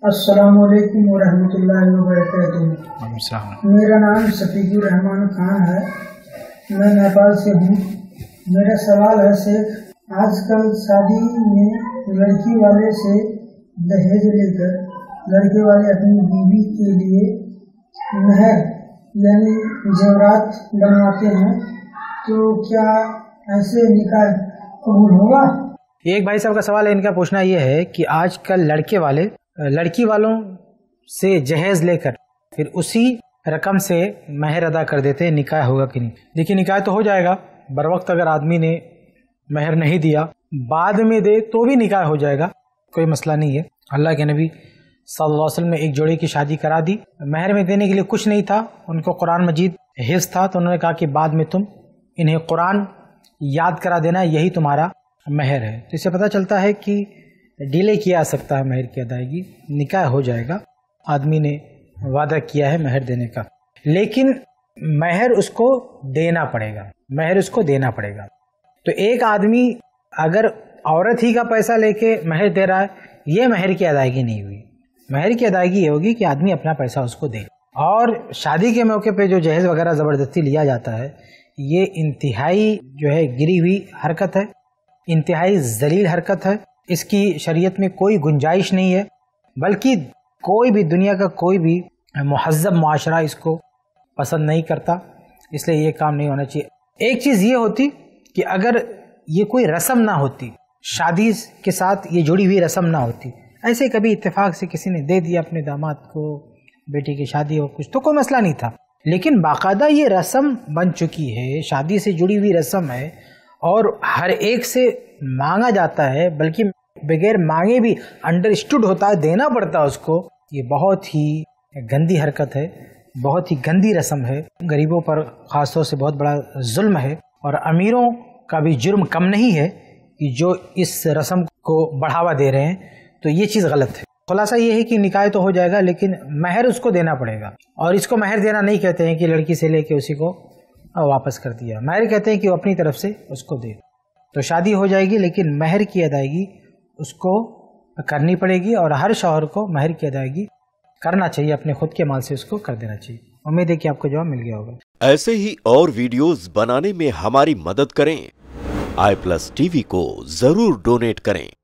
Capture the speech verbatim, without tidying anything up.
السلام علیکم ورحمۃ اللہ وبرکاتہ۔ میرا نام شفیق الرحمان خان ہے، میں نیپال سے ہوں۔ میرا سوال ہے شیخ، آج کل شادی میں لڑکی والے سے دہیج لے کر لڑکے والے اپنی بیوی کے لیے مہر یعنی زیورات بنواتے ہیں، تو کیا ایسے نکاح قبول ہوگا؟ ایک بھائی صاحب کا سوال ہے، ان کا پوچھنا یہ ہے کہ آج کل لڑکے والے لڑکی والوں سے جہیز لے کر پھر اسی رقم سے مہر ادا کر دیتے ہیں، نکاح ہوگا کہ نہیں؟ دیکھیے، نکاح تو ہو جائے گا بر وقت، اگر آدمی نے مہر نہیں دیا بعد میں دے تو بھی نکاح ہو جائے گا، کوئی مسئلہ نہیں ہے۔ اللہ کے نبی صلی اللہ علیہ وسلم نے ایک جوڑے کی شادی کرا دی، مہر میں دینے کے لیے کچھ نہیں تھا، ان کو قرآن مجید حفظ تھا، تو انہوں نے کہا کہ بعد میں تم انہیں قرآن یاد کرا دینا، یہی تمہارا مہر ہے۔ تو اس سے پتہ چلتا ہے کہ ڈیلے کیا جا سکتا ہے مہر کی ادائیگی، نکاح ہو جائے گا، آدمی نے وعدہ کیا ہے مہر دینے کا، لیکن مہر اس کو دینا پڑے گا، مہر اس کو دینا پڑے گا۔ تو ایک آدمی اگر عورت ہی کا پیسہ لے کے مہر دے رہا ہے، یہ مہر کی ادائیگی نہیں ہوئی۔ مہر کی ادائیگی یہ ہوگی کہ آدمی اپنا پیسہ اس کو دے۔ اور شادی کے موقع پہ جو جہیز وغیرہ زبردستی لیا جاتا ہے، یہ انتہائی جو ہے گری ہوئی حرکت ہے، انتہائی ذلیل حرکت ہے، اس کی شریعت میں کوئی گنجائش نہیں ہے، بلکہ کوئی بھی دنیا کا کوئی بھی مہذب معاشرہ اس کو پسند نہیں کرتا، اس لیے یہ کام نہیں ہونا چاہیے۔ ایک چیز یہ ہوتی کہ اگر یہ کوئی رسم نہ ہوتی، شادی کے ساتھ یہ جڑی ہوئی رسم نہ ہوتی، ایسے کبھی اتفاق سے کسی نے دے دیا اپنے داماد کو، بیٹی کی شادی ہو کچھ، تو کوئی مسئلہ نہیں تھا، لیکن باقاعدہ یہ رسم بن چکی ہے، شادی سے جڑی ہوئی رسم ہے، اور ہر ایک سے مانگا جاتا ہے، بلکہ بغیر مانگے بھی انڈرسٹوڈ ہوتا ہے، دینا پڑتا ہے اس کو۔ یہ بہت ہی گندی حرکت ہے، بہت ہی گندی رسم ہے، غریبوں پر خاص طور سے بہت بڑا ظلم ہے، اور امیروں کا بھی جرم کم نہیں ہے کہ جو اس رسم کو بڑھاوا دے رہے ہیں، تو یہ چیز غلط ہے۔ خلاصہ یہ ہے کہ نکاح تو ہو جائے گا، لیکن مہر اس کو دینا پڑے گا، اور اس کو مہر دینا نہیں کہتے ہیں کہ لڑکی سے لے کے اسی کو واپس کر دیا، مہر کہتے ہیں کہ وہ اپنی طرف سے اس کو دے۔ تو شادی ہو جائے گی، لیکن مہر کی ادائیگی اس کو کرنی پڑے گی، اور ہر شوہر کو مہر کی ادائیگی کرنا چاہیے، اپنے خود کے مال سے اس کو کر دینا چاہیے۔ امید ہے کہ آپ کو جواب مل گیا ہوگا۔ ایسے ہی اور ویڈیوز بنانے میں ہماری مدد کریں، آئی پلس ٹی وی کو ضرور ڈونیٹ کریں۔